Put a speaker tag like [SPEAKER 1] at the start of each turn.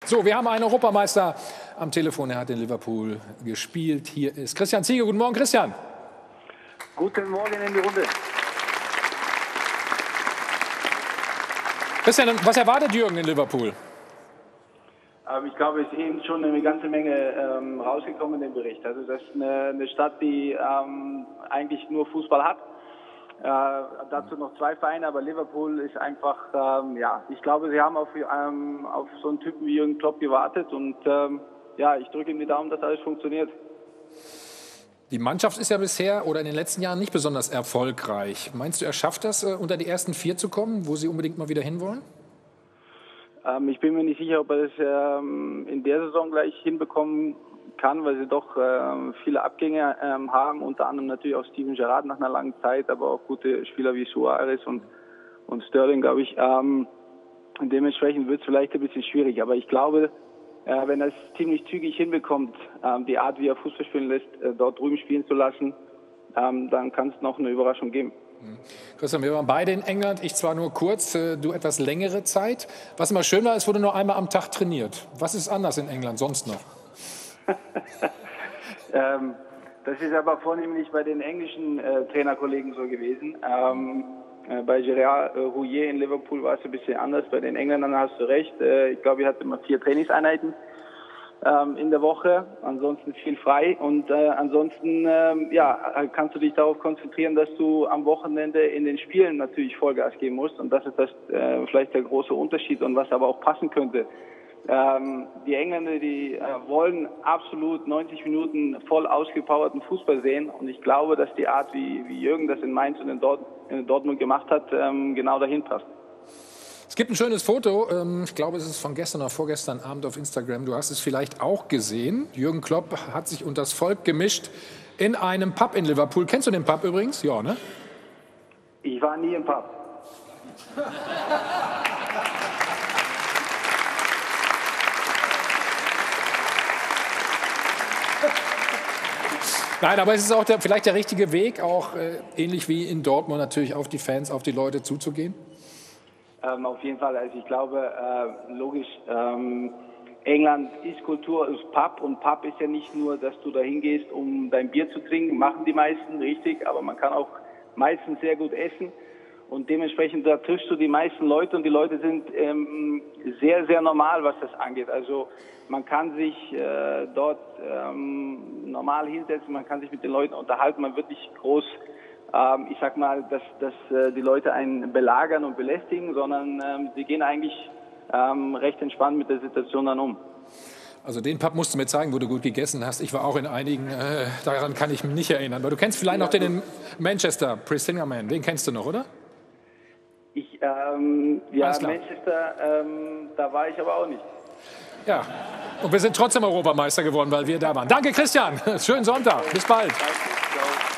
[SPEAKER 1] So, wir haben einen Europameister am Telefon. Er hat in Liverpool gespielt. Hier ist Christian Ziege. Guten Morgen, Christian.
[SPEAKER 2] Guten Morgen in die Runde.
[SPEAKER 1] Christian, was erwartet Jürgen in Liverpool?
[SPEAKER 2] Ich glaube, es ist eben schon eine ganze Menge rausgekommen im Bericht. Also das ist eine Stadt, die eigentlich nur Fußball hat. Dazu noch 2 Vereine, aber Liverpool ist einfach, ich glaube, sie haben auf so einen Typen wie Jürgen Klopp gewartet und ich drücke ihm die Daumen, dass alles funktioniert.
[SPEAKER 1] Die Mannschaft ist ja bisher oder in den letzten Jahren nicht besonders erfolgreich. Meinst du, er schafft das, unter die ersten 4 zu kommen, wo sie unbedingt mal wieder hinwollen?
[SPEAKER 2] Ich bin mir nicht sicher, ob er das in der Saison gleich hinbekommen kann, weil sie doch viele Abgänge haben, unter anderem natürlich auch Steven Gerrard nach einer langen Zeit, aber auch gute Spieler wie Suarez und Sterling, glaube ich. Dementsprechend wird es vielleicht ein bisschen schwierig, aber ich glaube, wenn er es ziemlich zügig hinbekommt, die Art, wie er Fußball spielen lässt, dort drüben spielen zu lassen, dann kann es noch eine Überraschung geben.
[SPEAKER 1] Christian, wir waren beide in England, ich zwar nur kurz, du etwas längere Zeit. Was immer schön war, es wurde nur einmal am Tag trainiert. Was ist anders in England sonst noch?
[SPEAKER 2] Das ist aber vornehmlich bei den englischen Trainerkollegen so gewesen. Bei Gérard Houllier in Liverpool war es ein bisschen anders. Bei den Engländern hast du recht. Ich glaube, er hat immer 4 Trainingseinheiten in der Woche. Ansonsten viel frei. Und ansonsten kannst du dich darauf konzentrieren, dass du am Wochenende in den Spielen natürlich Vollgas geben musst. Und das ist vielleicht der große Unterschied und was aber auch passen könnte. Die Engländer, die wollen absolut 90 Minuten voll ausgepowerten Fußball sehen. Und ich glaube, dass die Art, wie Jürgen das in Mainz und in Dortmund gemacht hat, genau dahin passt.
[SPEAKER 1] Es gibt ein schönes Foto, ich glaube, es ist von gestern oder vorgestern Abend auf Instagram. Du hast es vielleicht auch gesehen. Jürgen Klopp hat sich unter das Volk gemischt in einem Pub in Liverpool. Kennst du den Pub übrigens? Ja, ne?
[SPEAKER 2] Ich war nie im Pub.
[SPEAKER 1] Nein, aber es ist auch vielleicht der richtige Weg, auch ähnlich wie in Dortmund natürlich auf die Fans, auf die Leute zuzugehen?
[SPEAKER 2] Auf jeden Fall. Also ich glaube, logisch, England ist Kultur, ist Pub. Und Pub ist ja nicht nur, dass du da hingehst, um dein Bier zu trinken, machen die meisten, richtig. Aber man kann auch meistens sehr gut essen. Und dementsprechend, da triffst du die meisten Leute und die Leute sind sehr, sehr normal, was das angeht. Also man kann sich dort normal hinsetzen, man kann sich mit den Leuten unterhalten, man wird nicht groß, ich sag mal, dass die Leute einen belagern und belästigen, sondern sie gehen eigentlich recht entspannt mit der Situation dann um.
[SPEAKER 1] Also den Pub musst du mir zeigen, wo du gut gegessen hast. Ich war auch in einigen, daran kann ich mich nicht erinnern. Aber du kennst vielleicht noch den in Manchester, Priscilla Man, den kennst du noch, oder?
[SPEAKER 2] Manchester, da war ich aber auch nicht.
[SPEAKER 1] Ja, und wir sind trotzdem Europameister geworden, weil wir da waren. Danke, Christian. Schönen Sonntag. Bis bald.
[SPEAKER 2] Danke. Ciao.